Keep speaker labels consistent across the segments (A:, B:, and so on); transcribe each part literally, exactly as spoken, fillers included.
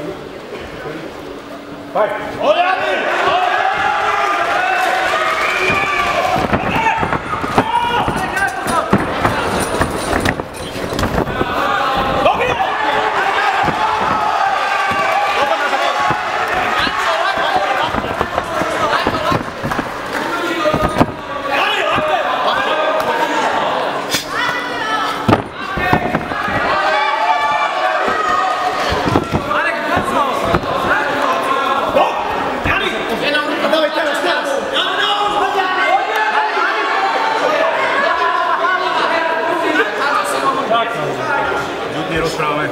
A: Fight! Ľudne rozprávame.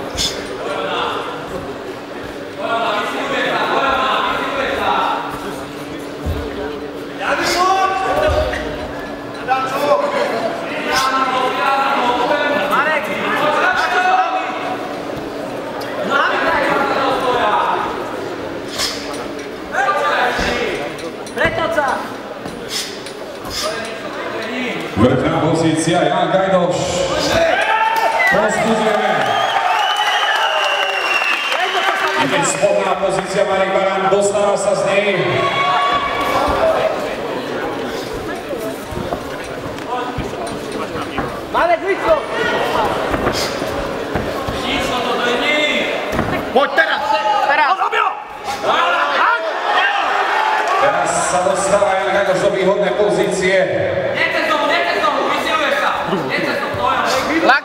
B: Vrchná pozícia Jan Gajdoš. Pozbudzujeme. Ide spodná pozícia Marek Baran, dostáva sa z nej.
C: Marek, vyšlo!
A: Poď teraz! Teraz!
B: Teraz sa dostáva Jan Gajdoš do výhodnej pozície.
C: Nechce z tomu, nechce z tomu, vysiluješ sa! Nechce z tomu, to je...
A: Lak!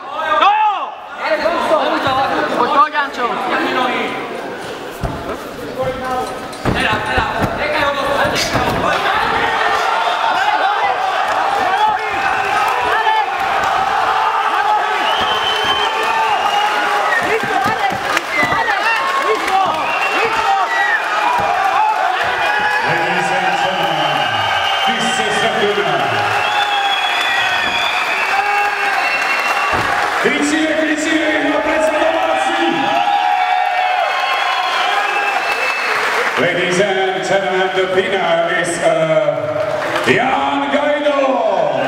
C: Poď, poď, Jančo! Ťahni nohy! Teraz, teraz! Nechaj ho dostať, nechaj ho!
B: Ladies and gentlemen, this is the winner. Kričíme, kričíme, no predsa domáci! Ladies and gentlemen, the winner is uh, Jan Gajdoš!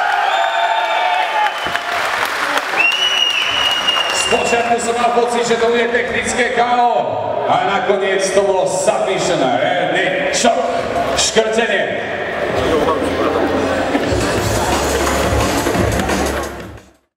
B: Spočiatku som mal pocit, že to bude technické ká ó, ale nakoniec to bolo submission, redný šok, škrtenie.